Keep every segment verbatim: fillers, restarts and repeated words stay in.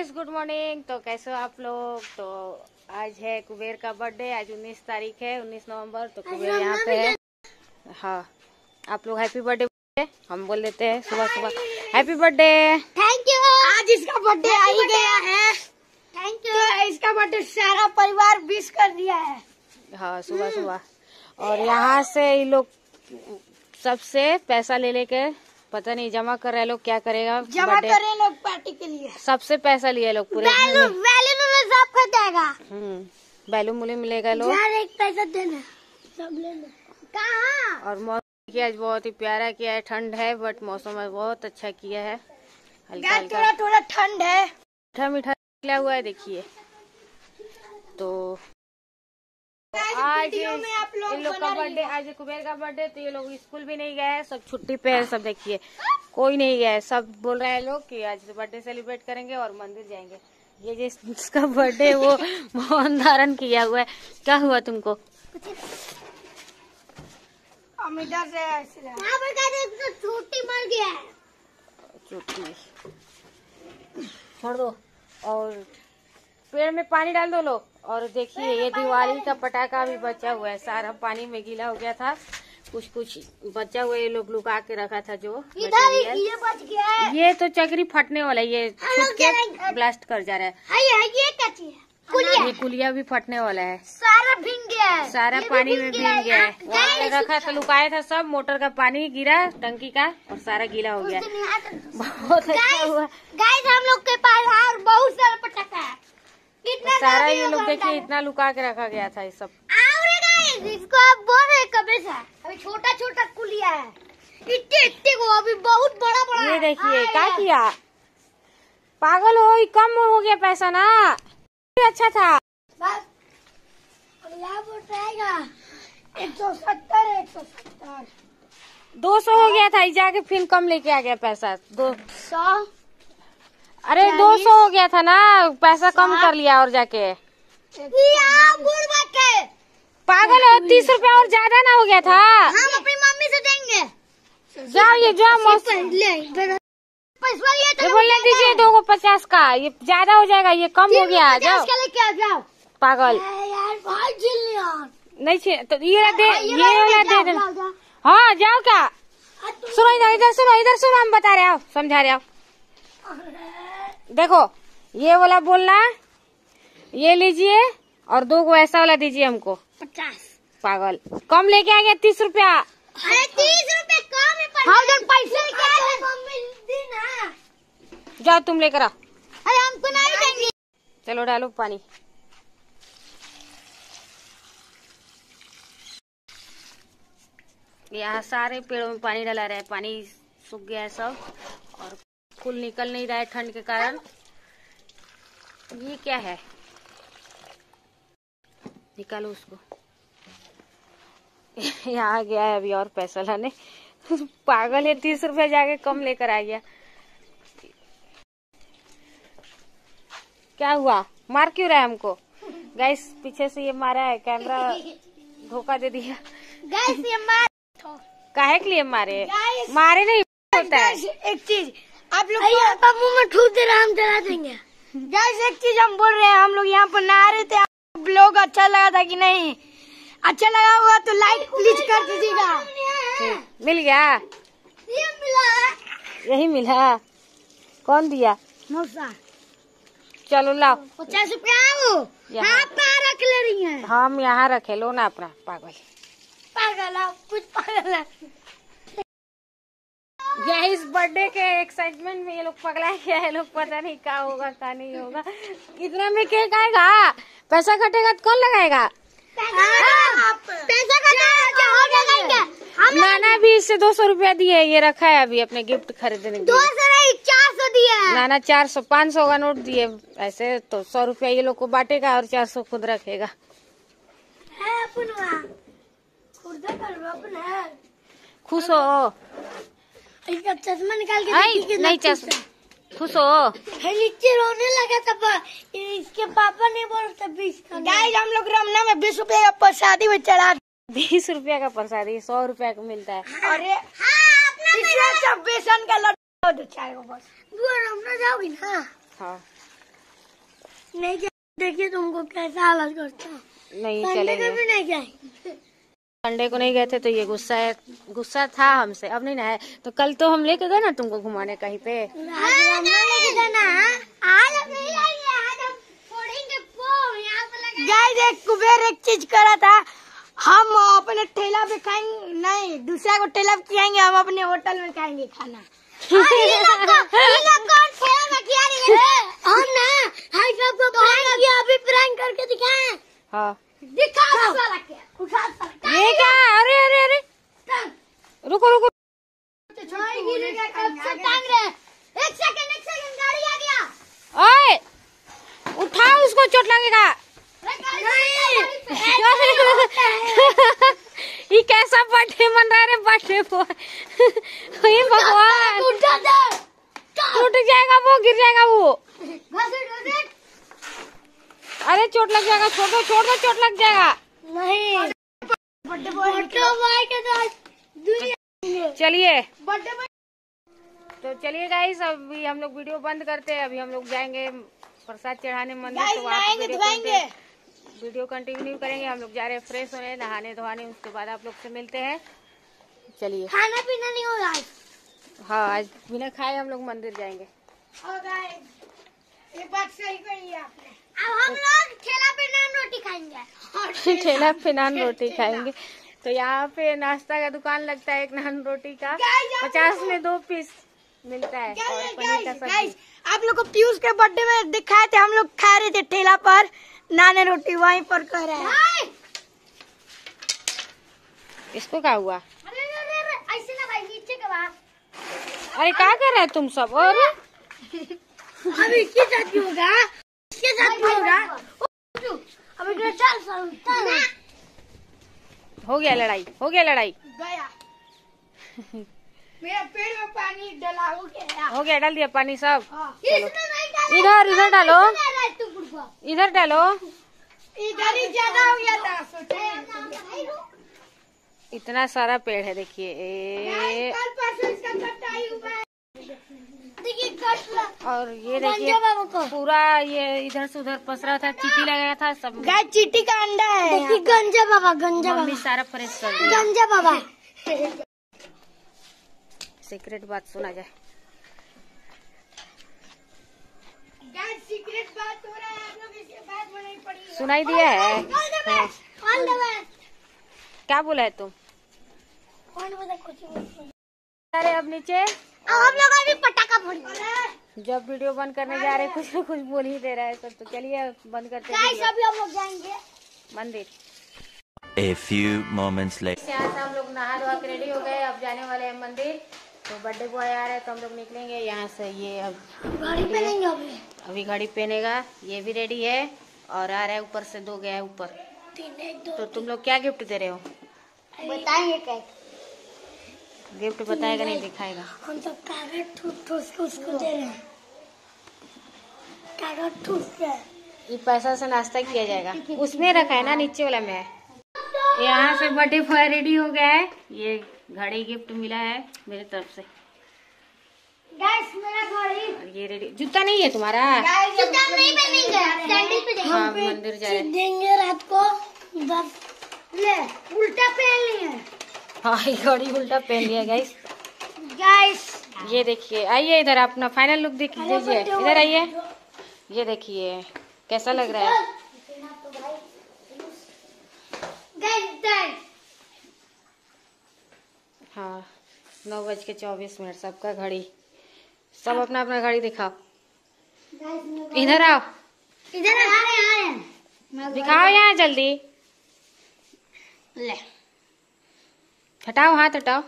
Guys good morning. तो कैसे हो आप लोग। तो आज है कुबेर का बर्थडे। आज उन्नीस तारीख है, उन्नीस नवंबर। तो कुबेर यहाँ पे है। हाँ, आप लोग हैप्पी बर्थडे हम बोल देते हैं सुबह सुबह हैप्पी बर्थडे। Thank you. आज इसका बर्थडे आ ही गया है। Thank you. तो इसका बर्थडे सारा परिवार विश कर दिया है। हाँ, सुबह सुबह। और यहाँ से ये लोग सबसे पैसा ले लेके पता नहीं जमा कर रहे लोग, क्या करेगा जमा कर रहे लोग पार्टी के लिए। सबसे पैसा लिए लोग पूरे बैलून में सब कर देगा। हम्म बैलून मुले मिलेगा लोग। यार एक पैसा देना सब लेना। कहाँ? और मौसम की आज बहुत ही प्यारा किया है। ठंड है बट मौसम आज बहुत अच्छा किया है। हल्का हल्का थोड़ा थोड़ा ठंड है। मीठा मीठा निकला हुआ है देखिए। तो आज में आप लोग इन लोग का बर्थडे, आज कुबेर का बर्थडे। तो ये लोग स्कूल भी नहीं गए, सब छुट्टी पे है। सब देखिए कोई नहीं गया है। सब बोल रहे हैं लोग कि आज बर्थडे सेलिब्रेट करेंगे और मंदिर जाएंगे। ये जिसका बर्थडे वो मौन धारण किया हुआ है। क्या हुआ तुमको? हम इधर से यहाँ पर कहते चोटी मर गया है। चोटी छोड़ दो और पेड़ में पानी डाल दो लोग। और देखिए ये दिवाली का पटाखा भी बचा हुआ है, सारा पानी में गीला हो गया था। कुछ कुछ बचा हुआ ये लोग लुका के रखा था। जो इधर ये बच गया है। ये तो चक्री फटने वाला है, ये छूट के ब्लास्ट कर जा रहा है। है, है, ये क्या चीज है? कुलिया। ये कुलिया भी फटने वाला है। सारा भीग गया है। सारा पानी में भीग गया है। वहाँ पे रखा था, लुकाया था सब। मोटर का पानी गिरा टंकी का और सारा गीला हो गया। बहुत अच्छा हुआ। गाइस हम लोग के पास और बहुत सारा पटाखा है। तो सारा ये लोग देखिए इतना लुका के रखा गया था ये सब। इसको आप बोल रहे कब से? अभी छोटा छोटा कुलिया है। इतने इतने को अभी बहुत बड़ा बड़ा। ये देखिए क्या किया, पागल हो। कम हो गया पैसा ना, अच्छा था। बस एक सौ सत्तर एक सौ सत्तर दो सौ हो गया था। जाके फिर कम लेके आ गया पैसा। दो सौ अरे दो सौ हो गया था ना, पैसा कम कर लिया और जाके। पागल हो, तीस रुपया और ज्यादा ना हो गया था। हम अपनी मम्मी से देंगे। जाओ ये जाओ मौसम ये बोलने दीजिए दो को पचास का। ये ज्यादा हो जाएगा, ये कम हो गया। जाओ जाओ पागल यार नहीं छे तो ये दे, ये वाला दे दे। हाँ जाओ क्या। सुनो इधर इधर सुनो इधर सुनो, हम बता रहे हो समझा रहे हो। देखो ये वाला बोलना, ये लीजिए और दो को ऐसा वाला दीजिए हमको पचास। पागल कम लेके आ गया तीस रुपया। अरे तीस रुपए कम है। हाँ जब पैसे क्या मम्मी देना। जाओ तुम लेकर आओ। अरे हमको नहीं देंगे। चलो डालो पानी। यहाँ सारे पेड़ों में पानी डाला रहा है, पानी सूख गया है सब और फूल निकल नहीं रहा है ठंड के कारण। ये क्या है, निकालो उसको। यहाँ गया है अभी और पैसा लाने। पागल है, तीस रुपया जाके कम लेकर आ गया। क्या हुआ, मार क्यों रहा है हमको? गाइस पीछे से ये मारा है, कैमरा धोखा दे दिया। गाइस ये मार काहे के लिए मारे? मारे नहीं होता है। एक चीज आप लोग मुँह में ठूस दे रहा, हम जला देंगे। गाइस एक चीज हम बोल रहे हैं, हम लोग यहाँ पर नहा रहे थे। आप लोग अच्छा लगा था कि नहीं? अच्छा लगा हुआ तो लाइक प्लीज कर दीजिएगा। मिल गया, ये मिला, यही मिला। कौन दिया? मौसा। चलो लाओ पचास रुपया आप रख ले रही हैं। हम यहाँ रखे, लो ना अपना। पागल पागल आप कुछ पागल है। इस बर्थडे के एक्साइटमेंट में ये लोग पगला गया है। लोग पता नहीं क्या होगा क्या नहीं होगा। कितना में केक आएगा, पैसा कटेगा तो कौन लगाएगा? पैसा कटेगा नाना भी इससे दो सौ रूपया दिए, ये रखा है अभी अपने गिफ्ट खरीदने के। दो सौ नहीं चार सौ दिया। नाना चार सौ पाँच सौ का नोट दिए। ऐसे तो सौ रूपया ये लोग को बांटेगा और चार सौ खुद रखेगा। खुश हो, इसका चश्मा निकाल के नहीं, नहीं चश्मा, खुश हो। नीचे रोने लगा था, इसके पापा ने बोला बीस। गाइस हम लोग रमना में बीस रुपए का प्रसादी में चढ़ा। बीस रुपया का प्रसादी सौ रुपया का मिलता है। अरे हाँ, बेसन का लड्डू बस। रमना जाओगी ना? हाँ नहीं देखिए तुमको कैसा हालत करता हूँ। नहीं चलेंगे, भी नहीं जाएंगे। संडे को नहीं गए थे तो ये गुस्सा है, गुस्सा था हमसे, अब नहीं ना है। तो कल तो हम लेके गए ना तुमको घुमाने कहीं पे। गाइस एक कुबेर एक चीज करा था, हम अपने ठेला पे खाएंगे, नहीं दूसरा को ठेला पे खिलाएंगे, हम अपने होटल में खाएंगे खाना। हम ना हम सबको प्रैंक किया, अभी प्रैंक करके दिखाएं। हाँ दिखा साला क्या उठा साला ये क्या, अरे अरे अरे रुको रुको, गिरेगा कब से टांग रहे। एक सेकंड एक सेकंड गाड़ी आ गया। ओए उठाओ उसको, चोट लगेगा। ये कैसा बर्थडे मन रहा है बर्थडे बॉय, भगवान टूट जाएगा वो, गिर जाएगा वो। अरे चोट लग जाएगा, छोड़ दो छोड़ दो, चोट लग जाएगा। नहीं बर्थडे बॉय के साथ चलिए तो चलिए गाइस, अभी हम लोग वीडियो बंद करते हैं। अभी हम लोग जाएंगे प्रसाद चढ़ाने मंदिर, तो वहाँ पे वीडियो, वीडियो कंटिन्यू करेंगे। हम लोग जा रहे हैं फ्रेश होने, नहाने धोने, उसके बाद आप लोग से मिलते हैं। चलिए खाना पीना नहीं होगा आज। हाँ आज बिना खाए हम लोग मंदिर जाएंगे। ये बात सही कही आपने। अब हम लोग ठेला पे नान रोटी खाएंगे। ठेला पे नान रोटी खाएंगे। तो यहाँ पे नाश्ता का दुकान लगता है, एक नान रोटी का पचास में दो पीस मिलता है और पनीर का सब्जी। आप लोग को पीयूष के बर्थडे में दिखाए थे, हम लोग खा रहे थे ठेला पर नान रोटी, वहीं पर कह रहे हैं। इसको क्या हुआ? अरे अरे अरे ऐसे ना भाई, नीचे के बाद। अरे क्या कर रहे हैं तुम सब? और अभी इसके साथ भी होगा, इसके साथ भी होगा। अभी तो चल चल हो गया लड़ाई, हो गया लड़ाई, गया। मेरा पेड़ में पानी डला हो गया, हो गया, डाल दिया पानी सब। इधर इधर डालो, इधर डालो। इधर ही ज्यादा हो गया था, सोचे इतना सारा पेड़ है देखिए। ए... कल परसों इसका कटाई हुआ है। और ये देखिए पूरा ये इधर से उधर पसरा था, चीटी लगाया था सब। गाय चीटी का अंडा है। देखिए गंजा बाबा, गंजा मम्मी बाबा सारा फ्रेश कर दिया। गंजा बाबा सीक्रेट बात सुना जाए। गाय सीक्रेट बात हो रहा है, आप लोग इसके बाद में नहीं पड़ी। सुनाई दिया है? हाँ। All the best. क्या बोला है तुम? कौन बोला कुछ? अरे अब नीचे हम लोग अभी पटाखा फोड़ेंगे। जब वीडियो बंद करने जा रहे कुछ न कुछ बोल ही दे रहा है सब। तो चलिए बंद करते हैं गाइस अभी हम लोग जाएंगे मंदिर। A few moments later. यहाँ से हम लोग नहा धोआ के रेडी हो गए, अब जाने वाले हैं मंदिर। तो बर्थडे बॉय आ रहे हैं तो हम लोग निकलेंगे यहाँ से। ये अब गाड़ी पहनेंगे अभी। अभी गाड़ी पहनेगा, ये भी रेडी है और आ रहा है ऊपर से, दो गया है ऊपर। तीन एक दो। तो तुम लोग क्या गिफ्ट दे रहे हो? बताएंगे कैसे? गिफ्ट बताएगा नहीं दिखाएगा। हम तो कागज ठूस ठूस के उसको दे रहे हैं, कागज ठूस के। ये पैसा से नाश्ता किया जाएगा, उसमें रखा है ना, नीचे वाला में है। यहाँ से बर्थडे बॉय रेडी हो गया है, ये घड़ी गिफ्ट मिला है मेरी तरफ से। गाइस मेरा घड़ी। और ये रेडी, जूता नहीं है तुम्हारा? जूता नहीं पहनेंगे, सैंडल पे हाँ मंदिर जा रहे देंगे रात को। बस ले उल्टा पहन लिए। हाँ ये घड़ी उल्टा पहन लिया गाइस। गाइस ये देखिए, आइए इधर, अपना फाइनल लुक दिख दीजिए, इधर आइए। ये देखिए कैसा लग रहा है। हाँ नौ बज के चौबीस मिनट, सबका घड़ी, सब अपना अपना घड़ी दिखाओ। इधर आओ, इधर आ रहे हैं, दिखाओ यहाँ जल्दी। ले हटाओ हाथ हटाओ।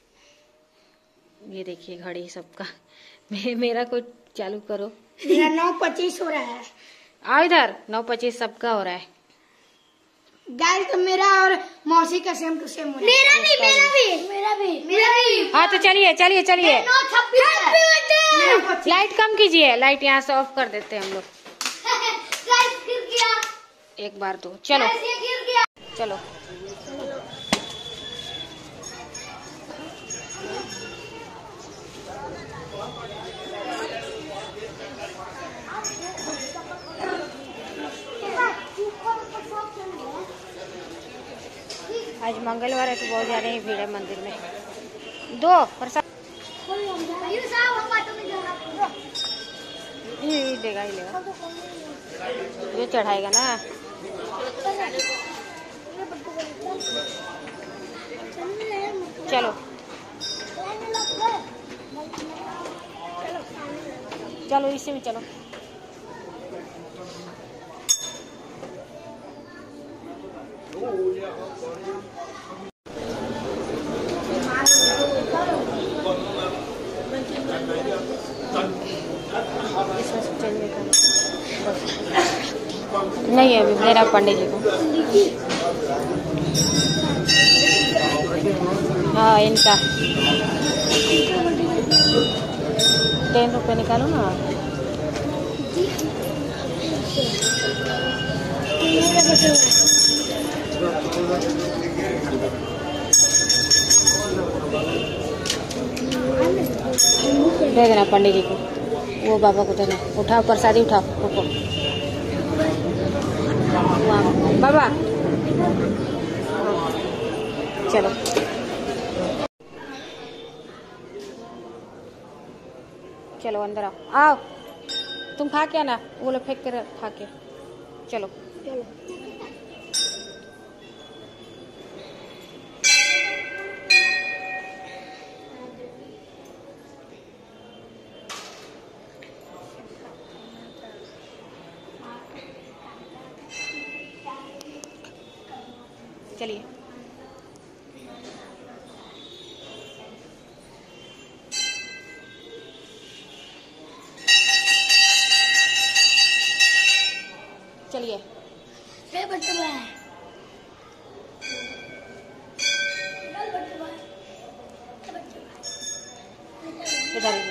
ये देखिए घड़ी सबका। मे, मेरा कोई चालू करो। मेरा नौ पच्चीस हो रहा है। आओ इधर, नौ पच्चीस सबका हो रहा है। गाइस तो मेरा और मौसी का सेम टू सेम हो रहा है। मेरा भी मेरा भी मेरा भी मेरा भी। हाँ तो चलिए चलिए चलिए, नौ छब्बीस। लाइट कम कीजिए, लाइट यहाँ से ऑफ कर देते हैं हम लोग। गाइस गिर गया एक बार तो चलो, गाइस ये गिर गया। चलो आज मंगलवार है तो बहुत ज्यादा ही भीड़ है मंदिर में। दो प्रसाद ये देगा ही लेगा, ये चढ़ाएगा ना। चलो चलो इसी में चलो। नहीं अभी मेरा पंडित जी को, हाँ इनका टेन रुपये निकालो ना। दे देना पंडित जी को, वो बाबा को देना। उठाओ प्रसादी उठाओ रुको बाबा। चलो चलो अंदर आओ। आओ तुम खा के आना, वो लोग फेंक कर खा के। चलो चलो चलिए। चलिए इधर इधर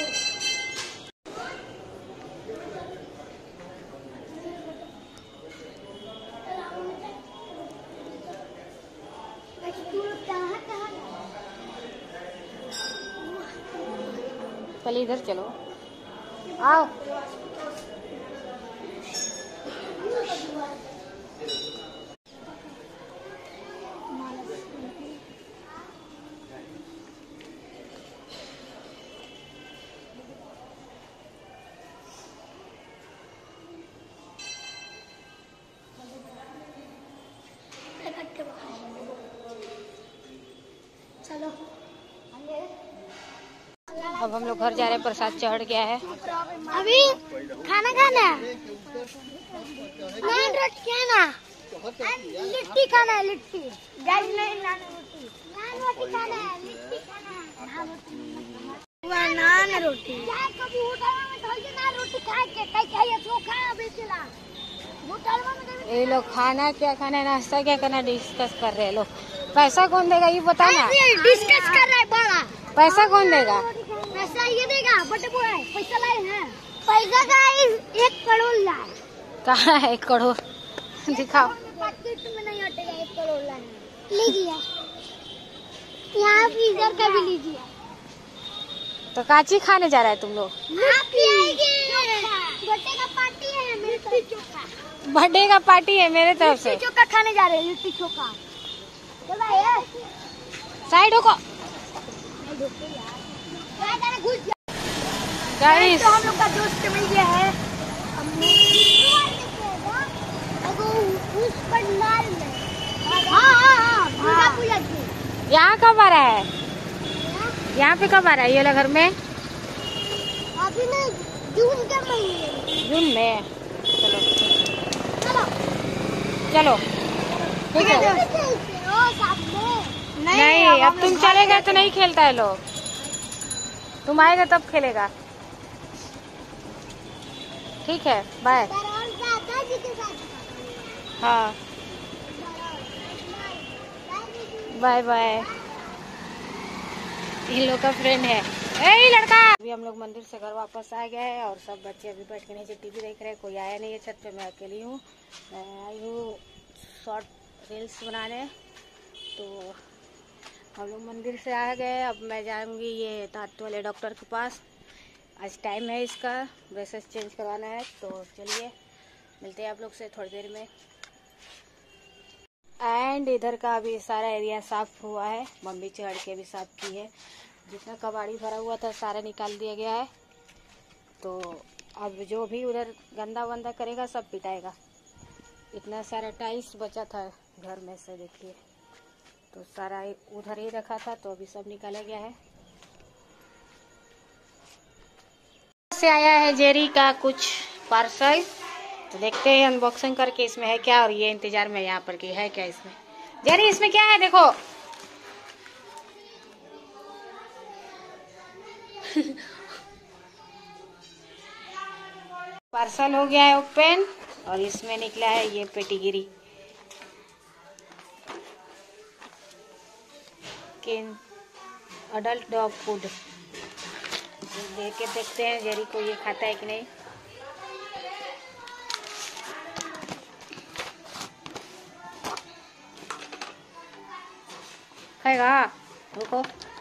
पहले इधर चलो। आओ चलो अब हम लोग घर जा रहे हैं, प्रसाद चढ़ गया है। अभी खाना खाना है, नान रोटी खाना, लिट्टी खाना है, लिट्टी गाइस नहीं नान रोटी, नान रोटी खाना है, लिट्टी खाना है, नान रोटी नान रोटी यार कभी होटल में चल के नान रोटी खा के कई कई चोखा बेचला होटल में। ये लोग खाना क्या खाना है, नाश्ता क्या करना डिस्कस कर रहे हैं लोग। पैसा कौन देगा ये बता ना। डिस्कस कर रहा है बड़ा। पैसा कौन देगा? पैसा ये देगा बट वो है पैसा लाए हैं, पैसा का एक करोड़ लाए। कहाँ है एक करोड़? दिखाओ। पैकेट में नहीं हटेगा, एक करोड़ लाए। लीजिए यहाँ फ्रीजर का भी लीजिए। तो काची खाने जा रहा है तुम लोग? बर्थडे का पार्टी है मेरे चोखा, बर्थडे का पार्टी है मेरे तरफ से। लिट्टी चोखा खाने जा रहे हैं, लिट्टी चोखा। साइड को गाइस तो हम लोग का दोस्त मिल गया है उस पंडाल में। हाँ हाँ हाँ दुर्गा पूजा की। यहाँ कब आ रहा है? यहाँ पे कब आ रहा है ये वाला घर में? अभी नहीं, जून के महीने। जून में। चलो चलो चलो ठीक है। नहीं, नहीं अब तुम चलेगा तो नहीं खेलता है लोग, तुम आएगा तब खेलेगा। ठीक है बाय। हाँ बाय बाय। इन लोग का फ्रेंड है ए लड़का। अभी हम लोग मंदिर से घर वापस आ गए हैं और सब बच्चे अभी बैठ के नीचे टीवी देख रहे हैं। कोई आया नहीं है छत पे, मैं अकेली हूँ। मैं आई हूँ शॉर्ट रील्स बनाने। तो हम लोग मंदिर से आ गए, अब मैं जाऊंगी ये दांत वाले डॉक्टर के पास। आज टाइम है इसका, ब्रेसेस चेंज करवाना है। तो चलिए मिलते हैं आप लोग से थोड़ी देर में। एंड इधर का भी सारा एरिया साफ हुआ है, मम्मी चढ़ के भी साफ की है। जितना कबाड़ी भरा हुआ था सारा निकाल दिया गया है। तो अब जो भी उधर गंदा वंदा करेगा सब पिटाएगा। इतना सारा टाइल्स बचा था घर में से, देखिए, तो सारा उधर ही रखा था, तो अभी सब निकाला गया है। से आया है जेरी का कुछ पार्सल, तो देखते हैं अनबॉक्सिंग करके इसमें है क्या। और ये इंतजार में यहाँ पर कि है क्या इसमें। जेरी इसमें क्या है देखो। पार्सल हो गया है ओपन और इसमें निकला है ये पेटीगिरी किन अडल्ट डॉग फूड। देख के देखते हैं जेरी को ये खाता है कि नहीं। खाएगा, रुको।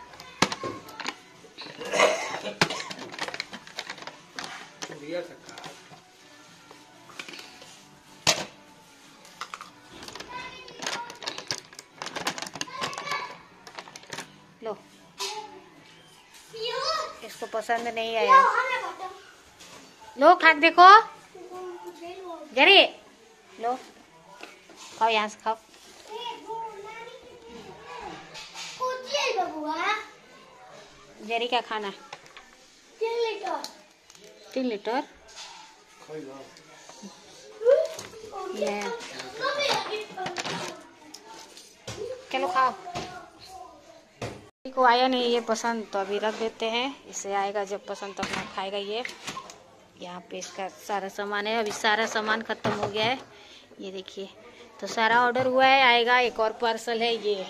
लो, इसको पसंद नहीं आया। लो खा के देखो जेरी, लो खाओ, यहाँ से खाओ। जेरी क्या खाना है? तीन लीटर तीन लीटर ये चलो खाओ। को आया नहीं ये पसंद, तो अभी रख देते हैं। इसे आएगा जब पसंद तो अपना खाएगा। ये यहाँ पे इसका सारा सामान है। अभी सारा सामान खत्म हो गया है, ये देखिए। तो सारा ऑर्डर हुआ है, आएगा। एक और पार्सल है ये,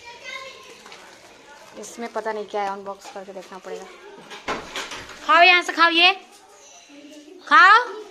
इसमें पता नहीं क्या है, अनबॉक्स करके देखना पड़ेगा। खाओ, यहाँ से खाओ, ये खाओ।